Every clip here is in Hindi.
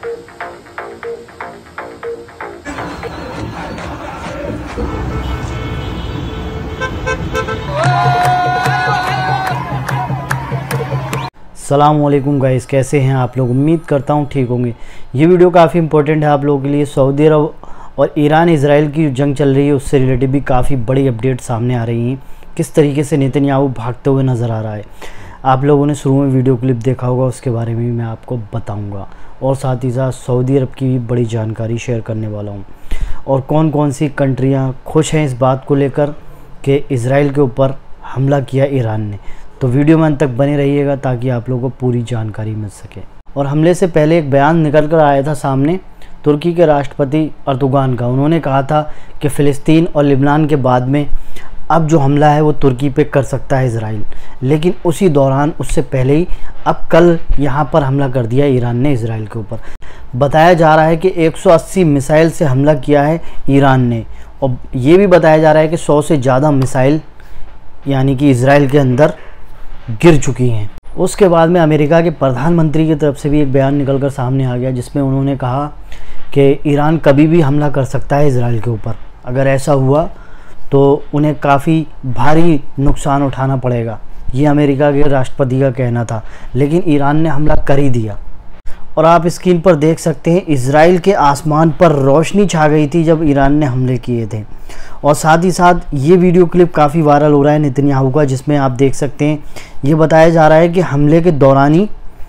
अस्सलामुअलैकुम गाइस, कैसे हैं आप लोग। उम्मीद करता हूं ठीक होंगे। ये वीडियो काफ़ी इंपॉर्टेंट है आप लोगों के लिए। सऊदी अरब और ईरान इसराइल की जंग चल रही है, उससे रिलेटेड भी काफ़ी बड़ी अपडेट सामने आ रही हैं। किस तरीके से नेतन्याहू भागते हुए नज़र आ रहा है, आप लोगों ने शुरू में वीडियो क्लिप देखा होगा, उसके बारे में भी मैं आपको बताऊँगा। और साथ ही साथ सऊदी अरब की भी बड़ी जानकारी शेयर करने वाला हूँ। और कौन कौन सी कंट्रियाँ खुश हैं इस बात को लेकर कि इसराइल के ऊपर हमला किया ईरान ने। तो वीडियो में अंत तक बने रहिएगा ताकि आप लोगों को पूरी जानकारी मिल सके। और हमले से पहले एक बयान निकल कर आया था सामने तुर्की के राष्ट्रपति अर्दोगान का। उन्होंने कहा था कि फ़िलिस्तीन और लिबनान के बाद में अब जो हमला है वो तुर्की पे कर सकता है इसराइल। लेकिन उसी दौरान उससे पहले ही अब कल यहाँ पर हमला कर दिया ईरान ने इसराइल के ऊपर। बताया जा रहा है कि 180 मिसाइल से हमला किया है ईरान ने। और ये भी बताया जा रहा है कि 100 से ज़्यादा मिसाइल यानी कि इसराइल के अंदर गिर चुकी हैं। उसके बाद में अमेरिका के प्रधानमंत्री की तरफ से भी एक बयान निकलकर सामने आ गया, जिसमें उन्होंने कहा कि ईरान कभी भी हमला कर सकता है इसराइल के ऊपर। अगर ऐसा हुआ तो उन्हें काफ़ी भारी नुकसान उठाना पड़ेगा। ये अमेरिका के राष्ट्रपति का कहना था, लेकिन ईरान ने हमला कर ही दिया। और आप स्क्रीन पर देख सकते हैं इसराइल के आसमान पर रोशनी छा गई थी जब ईरान ने हमले किए थे। और साथ ही साथ ये वीडियो क्लिप काफ़ी वायरल हो रहा है नेतन्याहू का, जिसमें आप देख सकते हैं ये बताया जा रहा है कि हमले के दौरान ही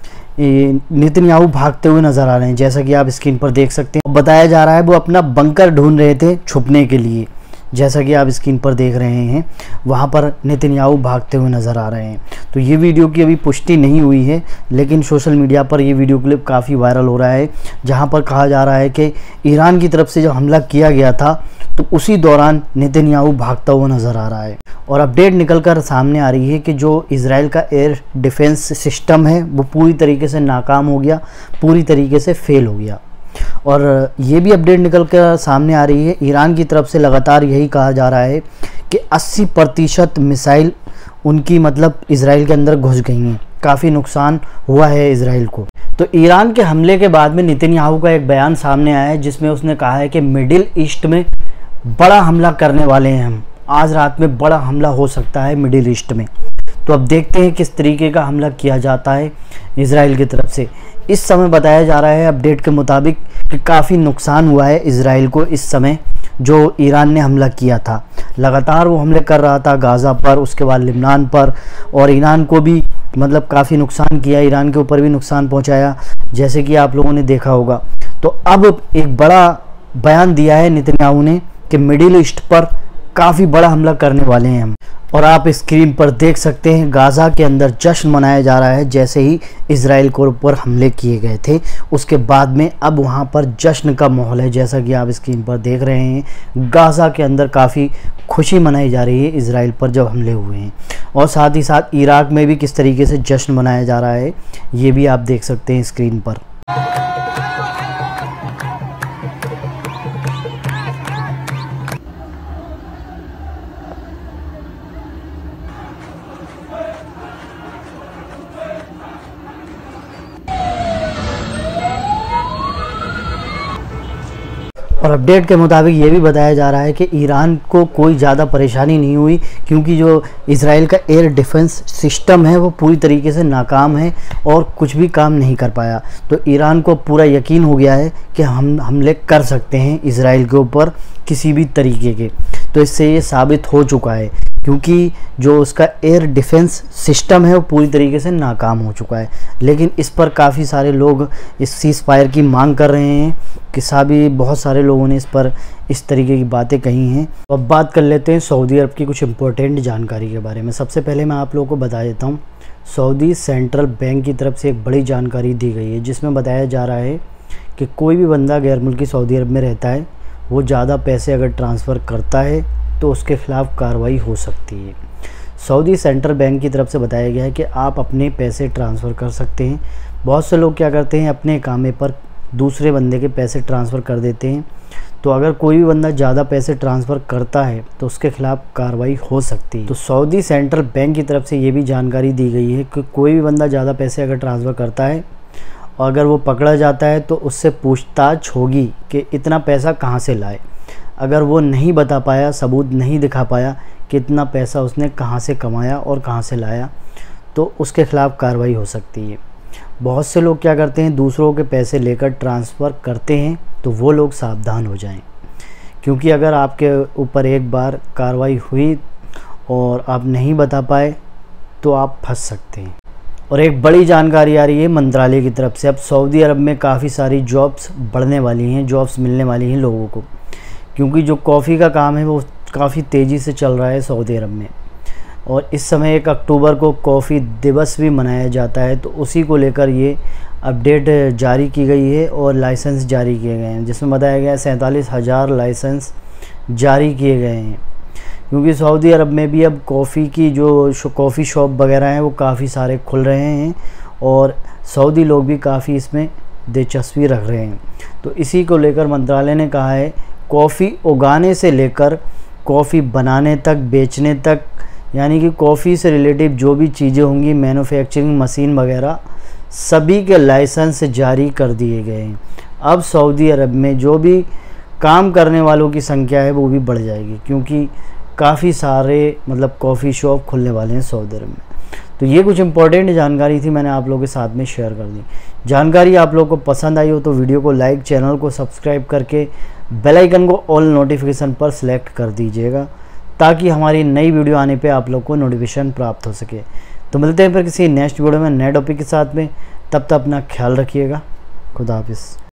नेतन्याहू भागते हुए नज़र आ रहे हैं। जैसा कि आप स्क्रीन पर देख सकते हैं, बताया जा रहा है वो अपना बंकर ढूंढ रहे थे छुपने के लिए। जैसा कि आप स्क्रीन पर देख रहे हैं, वहाँ पर नेतन्याहू भागते हुए नज़र आ रहे हैं। तो ये वीडियो की अभी पुष्टि नहीं हुई है, लेकिन सोशल मीडिया पर ये वीडियो क्लिप काफ़ी वायरल हो रहा है, जहाँ पर कहा जा रहा है कि ईरान की तरफ से जब हमला किया गया था तो उसी दौरान नेतन्याहू भागता हुआ नज़र आ रहा है। और अपडेट निकल कर सामने आ रही है कि जो इसराइल का एयर डिफेंस सिस्टम है वो पूरी तरीके से नाकाम हो गया, पूरी तरीके से फेल हो गया। और ये भी अपडेट निकल कर सामने आ रही है, ईरान की तरफ से लगातार यही कहा जा रहा है कि 80% मिसाइल उनकी मतलब इसराइल के अंदर घुस गई हैं। काफ़ी नुकसान हुआ है इसराइल को। तो ईरान के हमले के बाद में नेतन्याहू का एक बयान सामने आया है, जिसमें उसने कहा है कि मिडिल ईस्ट में बड़ा हमला करने वाले हैं हम। आज रात में बड़ा हमला हो सकता है मिडिल ईस्ट में। तो अब देखते हैं किस तरीके का हमला किया जाता है इसराइल की तरफ से। इस समय बताया जा रहा है अपडेट के मुताबिक कि काफ़ी नुकसान हुआ है इसराइल को इस समय जो ईरान ने हमला किया था। लगातार वो हमले कर रहा था गाज़ा पर, उसके बाद लिबनान पर, और ईरान को भी मतलब काफ़ी नुकसान किया, ईरान के ऊपर भी नुकसान पहुंचाया, जैसे कि आप लोगों ने देखा होगा। तो अब एक बड़ा बयान दिया है नेतन्याहू ने कि मिडिल ईस्ट पर काफ़ी बड़ा हमला करने वाले हैं हम। और आप स्क्रीन पर देख सकते हैं गाज़ा के अंदर जश्न मनाया जा रहा है, जैसे ही इसराइल के ऊपर हमले किए गए थे उसके बाद में अब वहां पर जश्न का माहौल है। जैसा कि आप स्क्रीन पर देख रहे हैं, गाज़ा के अंदर काफ़ी खुशी मनाई जा रही है इसराइल पर जब हमले हुए हैं। और साथ ही साथ इराक में भी किस तरीके से जश्न मनाया जा रहा है ये भी आप देख सकते हैं स्क्रीन पर। और अपडेट के मुताबिक ये भी बताया जा रहा है कि ईरान को कोई ज़्यादा परेशानी नहीं हुई, क्योंकि जो इसराइल का एयर डिफेंस सिस्टम है वो पूरी तरीके से नाकाम है और कुछ भी काम नहीं कर पाया। तो ईरान को पूरा यकीन हो गया है कि हम हमले कर सकते हैं इसराइल के ऊपर किसी भी तरीके के। तो इससे ये साबित हो चुका है, क्योंकि जो उसका एयर डिफेंस सिस्टम है वो पूरी तरीके से नाकाम हो चुका है। लेकिन इस पर काफ़ी सारे लोग इस सीज़ फायर की मांग कर रहे हैं, किसा भी बहुत सारे लोगों ने इस पर इस तरीके की बातें कही हैं। अब बात कर लेते हैं सऊदी अरब की कुछ इम्पोर्टेंट जानकारी के बारे में। सबसे पहले मैं आप लोगों को बता देता हूँ, सऊदी सेंट्रल बैंक की तरफ से एक बड़ी जानकारी दी गई है, जिसमें बताया जा रहा है कि कोई भी बंदा गैर मुल्की सऊदी अरब में रहता है, वो ज़्यादा पैसे अगर ट्रांसफ़र करता है तो उसके ख़िलाफ़ कार्रवाई हो सकती है। सऊदी सेंट्रल बैंक की तरफ से बताया गया है कि आप अपने पैसे ट्रांसफ़र कर सकते हैं। बहुत से लोग क्या करते हैं, अपने कामे पर दूसरे बंदे के पैसे ट्रांसफ़र कर देते हैं। तो अगर कोई भी बंदा ज़्यादा पैसे ट्रांसफ़र करता है तो उसके ख़िलाफ़ कार्रवाई हो सकती है। तो सऊदी सेंट्रल बैंक की तरफ से ये भी जानकारी दी गई है कि कोई भी बंदा ज़्यादा पैसे अगर ट्रांसफ़र करता है और अगर वो पकड़ा जाता है तो उससे पूछताछ होगी कि इतना पैसा कहाँ से लाए। अगर वो नहीं बता पाया, सबूत नहीं दिखा पाया कि इतना पैसा उसने कहाँ से कमाया और कहाँ से लाया, तो उसके ख़िलाफ़ कार्रवाई हो सकती है। बहुत से लोग क्या करते हैं, दूसरों के पैसे लेकर ट्रांसफ़र करते हैं, तो वो लोग सावधान हो जाएं, क्योंकि अगर आपके ऊपर एक बार कार्रवाई हुई और आप नहीं बता पाए तो आप फंस सकते हैं। और एक बड़ी जानकारी आ रही है मंत्रालय की तरफ से, अब सऊदी अरब में काफ़ी सारी जॉब्स बढ़ने वाली हैं, जॉब्स मिलने वाली हैं लोगों को, क्योंकि जो कॉफ़ी का काम है वो काफ़ी तेज़ी से चल रहा है सऊदी अरब में। और इस समय 1 अक्टूबर को कॉफ़ी दिवस भी मनाया जाता है, तो उसी को लेकर ये अपडेट जारी की गई है और लाइसेंस जारी किए गए हैं, जिसमें बताया गया है 47,000 लाइसेंस जारी किए गए हैं। क्योंकि सऊदी अरब में भी अब कॉफ़ी की जो कॉफ़ी शॉप वगैरह हैं वो काफ़ी सारे खुल रहे हैं और सऊदी लोग भी काफ़ी इसमें दिलचस्पी रख रहे हैं। तो इसी को लेकर मंत्रालय ने कहा है, कॉफ़ी उगाने से लेकर कॉफ़ी बनाने तक, बेचने तक, यानी कि कॉफ़ी से रिलेटिव जो भी चीज़ें होंगी, मैन्युफैक्चरिंग मशीन वगैरह, सभी के लाइसेंस जारी कर दिए गए हैं। अब सऊदी अरब में जो भी काम करने वालों की संख्या है वो भी बढ़ जाएगी, क्योंकि काफ़ी सारे कॉफ़ी शॉप खुलने वाले हैं सऊदी अरब में। तो ये कुछ इंपॉर्टेंट जानकारी थी, मैंने आप लोगों के साथ में शेयर कर दी। जानकारी आप लोगों को पसंद आई हो तो वीडियो को लाइक, चैनल को सब्सक्राइब करके बेल आइकन को ऑल नोटिफिकेशन पर सेलेक्ट कर दीजिएगा, ताकि हमारी नई वीडियो आने पे आप लोग को नोटिफिकेशन प्राप्त हो सके। तो मिलते हैं फिर किसी नेक्स्ट वीडियो में नए टॉपिक के साथ में, तब तक अपना ख्याल रखिएगा। खुदा हाफिज़।